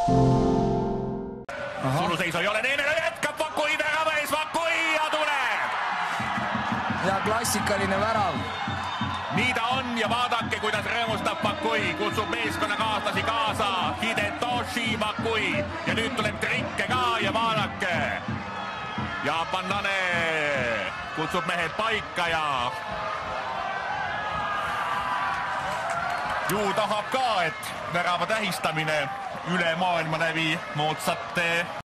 Suluseis ei ole Neemele, jätkab Vakui värava ees, Vakui ja tuleb! Ja klassikaline värav. Nii ta on ja vaadake, kuidas rõõmustab Vakui, kutsub meeskonnakaaslasi kaasa, Hidetoshi Vakui ja nüüd tuleb trikke ka ja vaadake. Jaapanlane kutsub mehed paika ja ju tahab ka, et värava tähistamine üle maailma läbi moodsate